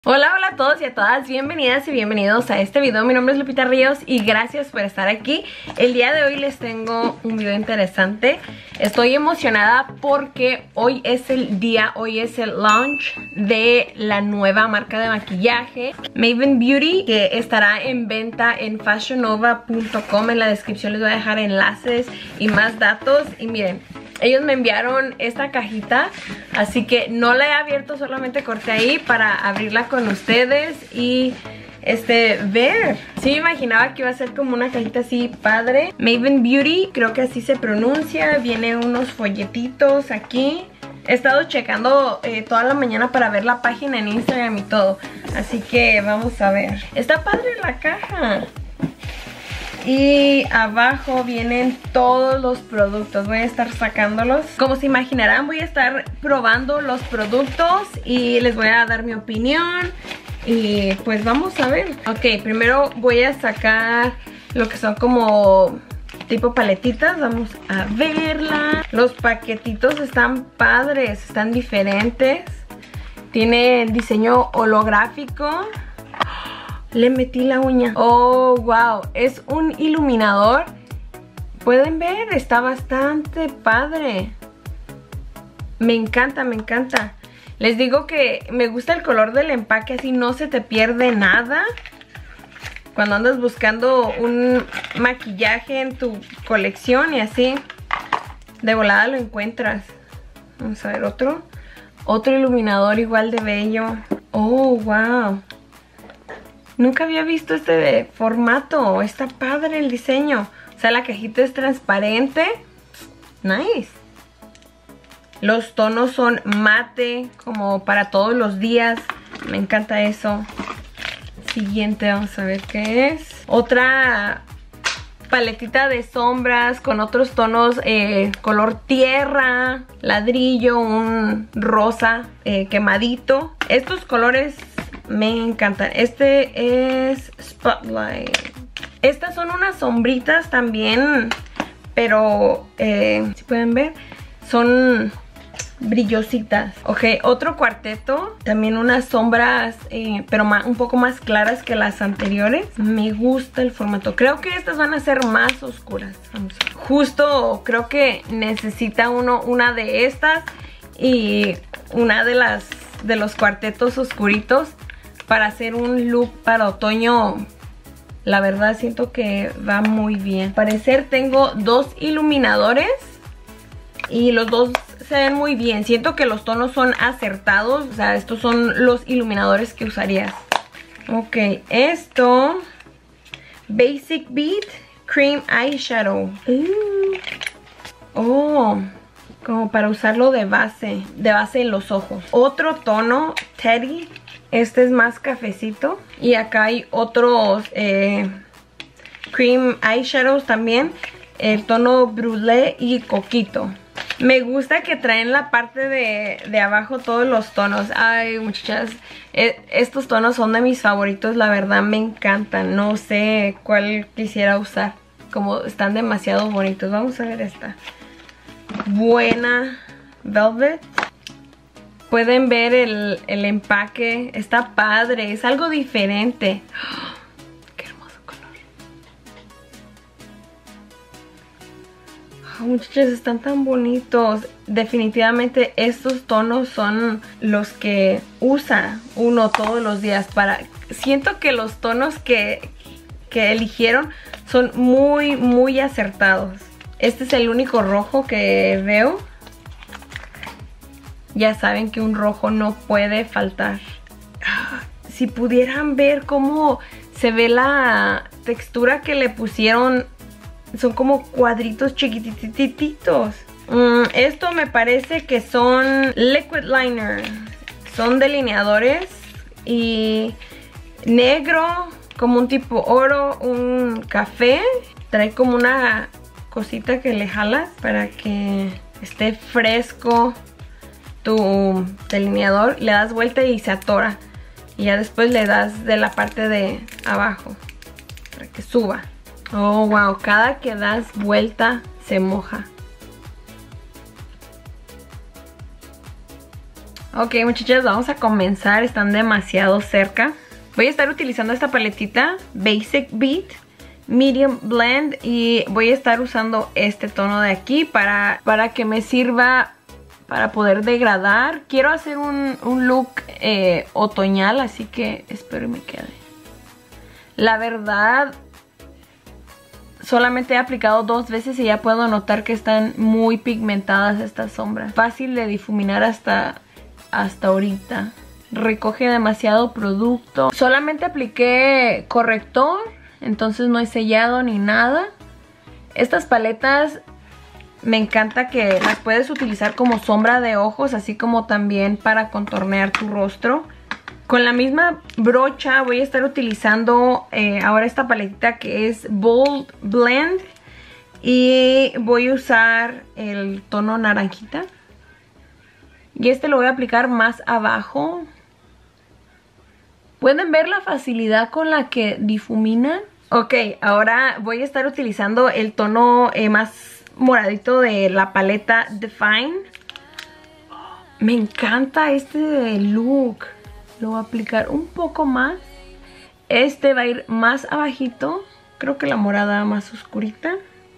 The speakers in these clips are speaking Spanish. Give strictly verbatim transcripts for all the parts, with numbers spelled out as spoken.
Hola, hola a todos y a todas, bienvenidas y bienvenidos a este video. Mi nombre es Lupita Ríos y gracias por estar aquí. El día de hoy les tengo un video interesante. Estoy emocionada porque hoy es el día, hoy es el launch de la nueva marca de maquillaje Maven Beauty, que estará en venta en fashion nova punto com. En la descripción les voy a dejar enlaces y más datos. Y miren, ellos me enviaron esta cajita, así que no la he abierto, solamente corté ahí para abrirla con ustedes y este ver. Sí me imaginaba que iba a ser como una cajita así padre. Maven Beauty, creo que así se pronuncia. Viene unos folletitos aquí. He estado checando eh, toda la mañana para ver la página en Instagram y todo, así que vamos a ver. Está padre la caja. Y abajo vienen todos los productos. Voy a estar sacándolos. Como se imaginarán, voy a estar probando los productos y les voy a dar mi opinión. Y pues vamos a ver. Ok, primero voy a sacar lo que son como tipo paletitas. Vamos a verla. Los paquetitos están padres, están diferentes. Tiene diseño holográfico. Le metí la uña. Oh, wow. Es un iluminador. Pueden ver, está bastante padre. Me encanta, me encanta. Les digo que me gusta el color del empaque, así no se te pierde nada. Cuando andas buscando un maquillaje en tu colección y así, de volada lo encuentras. Vamos a ver otro. Otro iluminador igual de bello. Oh, wow. Nunca había visto este formato. Está padre el diseño. O sea, la cajita es transparente. Nice. Los tonos son mate, como para todos los días. Me encanta eso. Siguiente, vamos a ver qué es. Otra paletita de sombras con otros tonos, eh, color tierra, ladrillo, un rosa eh, quemadito. Estos colores me encantan. Este es Spotlight. Estas son unas sombritas también, pero eh, si pueden ver, son brillositas. Ok, otro cuarteto. También unas sombras, eh, pero más, un poco más claras que las anteriores. Me gusta el formato. Creo que estas van a ser más oscuras. Vamos a ver. Justo creo que necesita uno una de estas y una de las de los cuartetos oscuritos para hacer un look para otoño. La verdad siento que va muy bien. Al parecer tengo dos iluminadores y los dos se ven muy bien. Siento que los tonos son acertados. O sea, estos son los iluminadores que usarías. Ok, esto Basic Beat Cream Eyeshadow. uh. Oh, como para usarlo de base, de base en los ojos. Otro tono, Teddy. Este es más cafecito. Y acá hay otros eh, cream eyeshadows también. El tono brûlée y coquito. Me gusta que traen la parte de, de abajo todos los tonos. Ay, muchachas, eh, estos tonos son de mis favoritos. La verdad me encantan. No sé cuál quisiera usar. Como están demasiado bonitos. Vamos a ver esta. Buena Velvet. Pueden ver el, el empaque. Está padre. Es algo diferente. ¡Oh! ¡Qué hermoso color! Oh, muchachos, están tan bonitos. Definitivamente estos tonos son los que usa uno todos los días. Para Siento que los tonos que, que eligieron son muy, muy acertados. Este es el único rojo que veo. Ya saben que un rojo no puede faltar. Si pudieran ver cómo se ve la textura que le pusieron. Son como cuadritos chiquitititos. Mm, esto me parece que son liquid liner. Son delineadores. Y negro, como un tipo oro, un café. Trae como una cosita que le jalas para que esté fresco tu delineador. Le das vuelta y se atora. Y ya después le das de la parte de abajo para que suba. Oh, wow. Cada que das vuelta se moja. Ok, muchachas, vamos a comenzar. Están demasiado cerca. Voy a estar utilizando esta paletita Basic Beat Medium Blend y voy a estar usando este tono de aquí para, para que me sirva para poder degradar. Quiero hacer un, un look eh, otoñal, así que espero que me quede. La verdad, solamente he aplicado dos veces y ya puedo notar que están muy pigmentadas estas sombras. Fácil de difuminar hasta, hasta ahorita. Recoge demasiado producto. Solamente apliqué corrector, entonces no he sellado ni nada. Estas paletas me encanta que las puedes utilizar como sombra de ojos, así como también para contornear tu rostro. Con la misma brocha voy a estar utilizando eh, ahora esta paletita que es Bold Blend. Y voy a usar el tono naranjita. Y este lo voy a aplicar más abajo. ¿Pueden ver la facilidad con la que difuminan? Ok, ahora voy a estar utilizando el tono eh, más moradito de la paleta Define. Me encanta este look. Lo voy a aplicar un poco más. Este va a ir más abajito. Creo que la morada más oscurita.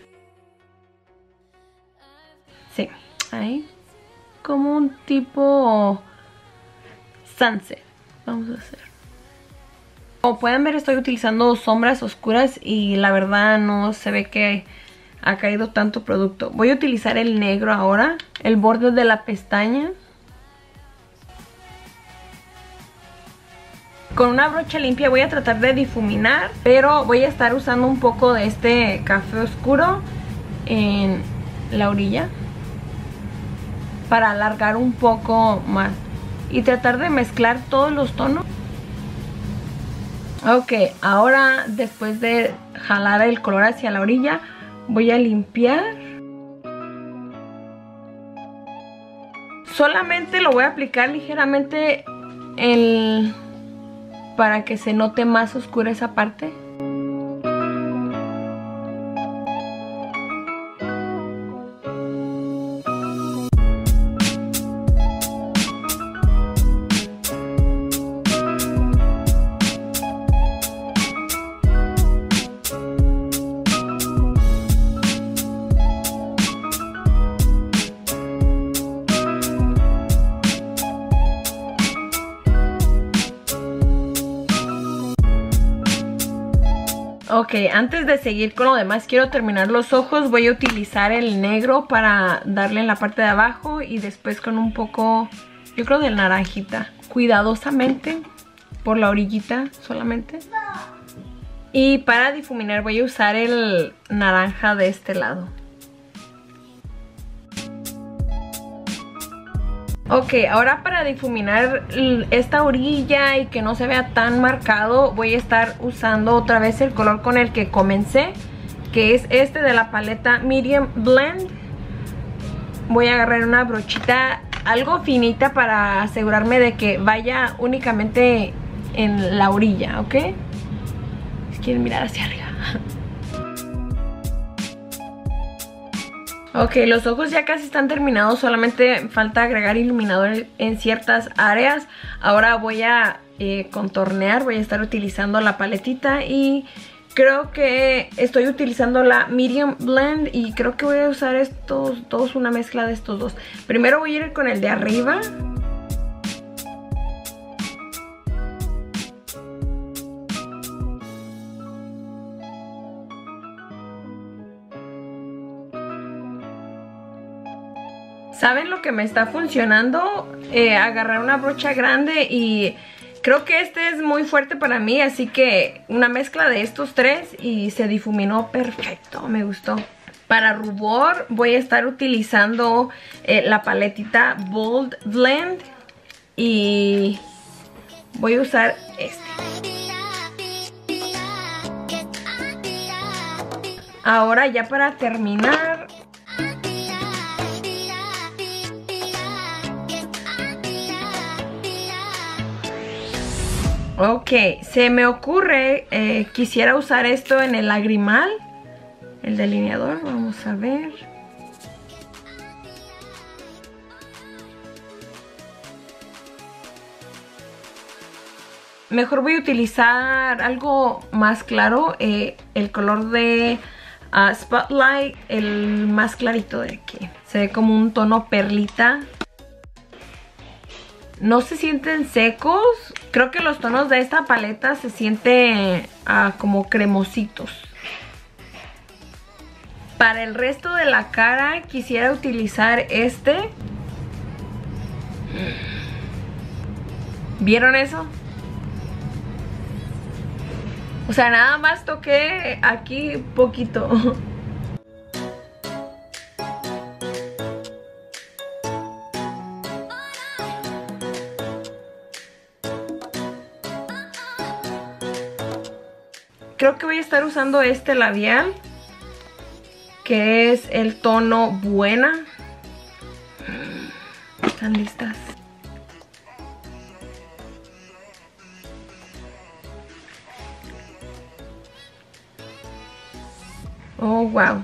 Sí, ahí. Como un tipo sunset. Vamos a hacer. Como pueden ver, estoy utilizando sombras oscuras y la verdad no se ve que ha caído tanto producto. Voy a utilizar el negro ahora, el borde de la pestaña. Con una brocha limpia voy a tratar de difuminar, pero voy a estar usando un poco de este café oscuro en la orilla para alargar un poco más y tratar de mezclar todos los tonos. Ok, ahora después de jalar el color hacia la orilla, voy a limpiar. Solamente lo voy a aplicar ligeramente el, para que se note más oscura esa parte. Ok, antes de seguir con lo demás, quiero terminar los ojos. Voy a utilizar el negro para darle en la parte de abajo y después con un poco, yo creo, de naranjita. Cuidadosamente, por la orillita solamente. Y para difuminar voy a usar el naranja de este lado. Ok, ahora para difuminar esta orilla y que no se vea tan marcado, voy a estar usando otra vez el color con el que comencé, que es este de la paleta Medium Blend. Voy a agarrar una brochita algo finita para asegurarme de que vaya únicamente en la orilla, ¿ok? Si quieren mirar hacia arriba. Ok, los ojos ya casi están terminados, solamente falta agregar iluminador en ciertas áreas. Ahora voy a eh, contornear, voy a estar utilizando la paletita y creo que estoy utilizando la Medium Blend y creo que voy a usar estos dos, una mezcla de estos dos. Primero voy a ir con el de arriba. ¿Saben lo que me está funcionando? Eh, agarrar una brocha grande y creo que este es muy fuerte para mí, así que una mezcla de estos tres y se difuminó perfecto, me gustó. Para rubor voy a estar utilizando eh, la paletita Bold Blend y voy a usar este. Ahora ya para terminar, ok, se me ocurre, eh, quisiera usar esto en el lagrimal, el delineador, vamos a ver. mejor voy a utilizar algo más claro, eh, el color de uh, Spotlight, el más clarito de aquí. Se ve como un tono perlita. No se sienten secos. Creo que los tonos de esta paleta se sienten uh, como cremositos. Para el resto de la cara quisiera utilizar este. ¿Vieron eso? O sea, nada más toqué aquí poquito. Creo que voy a estar usando este labial, que es el tono Buena. ¿Están listas? Oh, wow.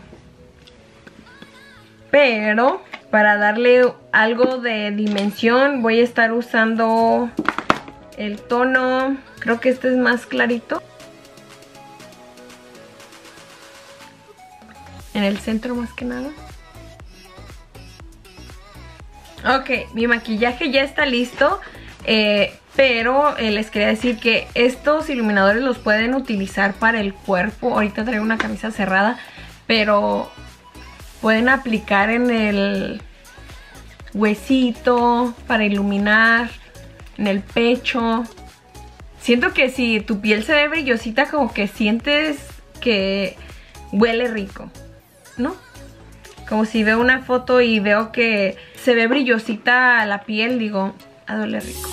Pero para darle algo de dimensión voy a estar usando el tono, creo que este es más clarito. En el centro más que nada. Ok, mi maquillaje ya está listo. Eh, pero eh, les quería decir que estos iluminadores los pueden utilizar para el cuerpo. Ahorita traigo una camisa cerrada, pero pueden aplicar en el huesito para iluminar, en el pecho. Siento que si tu piel se ve brillosita, como que sientes que huele rico, ¿no? Como si veo una foto y veo que se ve brillosita la piel, digo, a doler rico.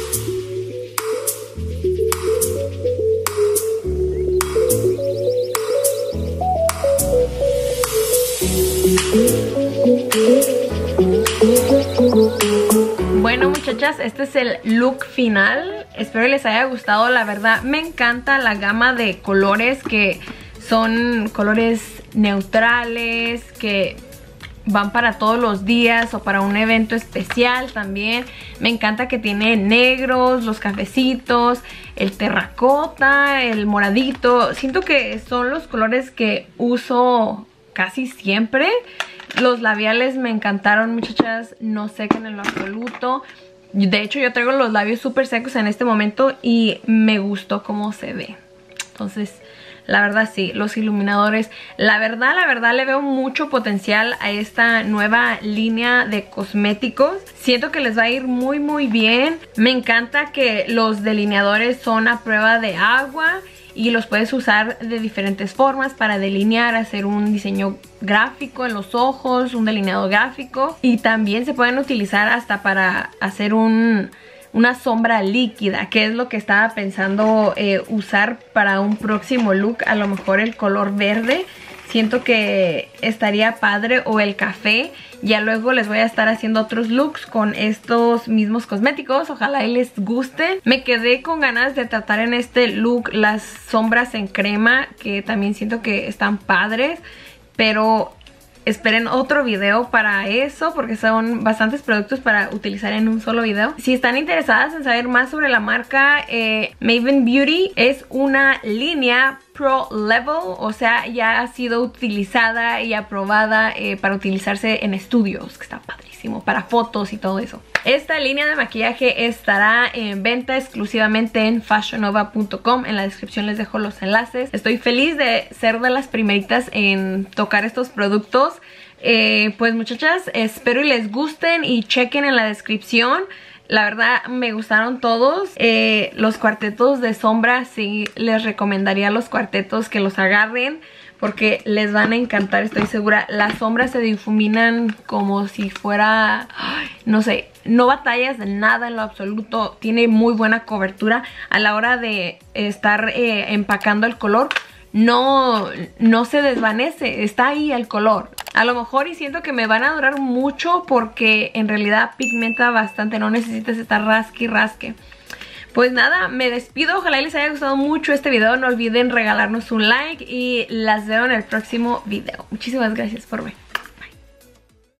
Bueno, muchachas, este es el look final. Espero les haya gustado. La verdad me encanta la gama de colores, que son colores neutrales, que van para todos los días o para un evento especial también. Me encanta que tiene negros, los cafecitos, el terracota, el moradito. Siento que son los colores que uso casi siempre. Los labiales me encantaron, muchachas, no secan en lo absoluto. De hecho, yo traigo los labios súper secos en este momento y me gustó cómo se ve. Entonces, la verdad sí, los iluminadores, la verdad, la verdad le veo mucho potencial a esta nueva línea de cosméticos. Siento que les va a ir muy muy bien. Me encanta que los delineadores son a prueba de agua y los puedes usar de diferentes formas para delinear, hacer un diseño gráfico en los ojos, un delineado gráfico, y también se pueden utilizar hasta para hacer un... una sombra líquida, que es lo que estaba pensando eh, usar para un próximo look. A lo mejor el color verde, siento que estaría padre, o el café. Ya luego les voy a estar haciendo otros looks con estos mismos cosméticos, ojalá y les guste. Me quedé con ganas de tratar en este look las sombras en crema, que también siento que están padres, pero esperen otro video para eso, porque son bastantes productos para utilizar en un solo video. Si están interesadas en saber más sobre la marca, eh, Maven Beauty es una línea Pro Level, o sea, ya ha sido utilizada y aprobada eh, para utilizarse en estudios, que está padrísimo, para fotos y todo eso. Esta línea de maquillaje estará en venta exclusivamente en fashion nova punto com. En la descripción les dejo los enlaces. Estoy feliz de ser de las primeritas en tocar estos productos. Eh, pues muchachas, espero y les gusten y chequen en la descripción. La verdad me gustaron todos. eh, Los cuartetos de sombra, sí les recomendaría los cuartetos que los agarren, porque les van a encantar, estoy segura. Las sombras se difuminan como si fuera, no sé, no batallas de nada en lo absoluto. Tiene muy buena cobertura a la hora de estar eh, empacando el color. No, no se desvanece, está ahí el color. A lo mejor y siento que me van a durar mucho, porque en realidad pigmenta bastante, no necesitas estar rasque y rasque. Pues nada, me despido, ojalá les haya gustado mucho este video. No olviden regalarnos un like y las veo en el próximo video. Muchísimas gracias por ver.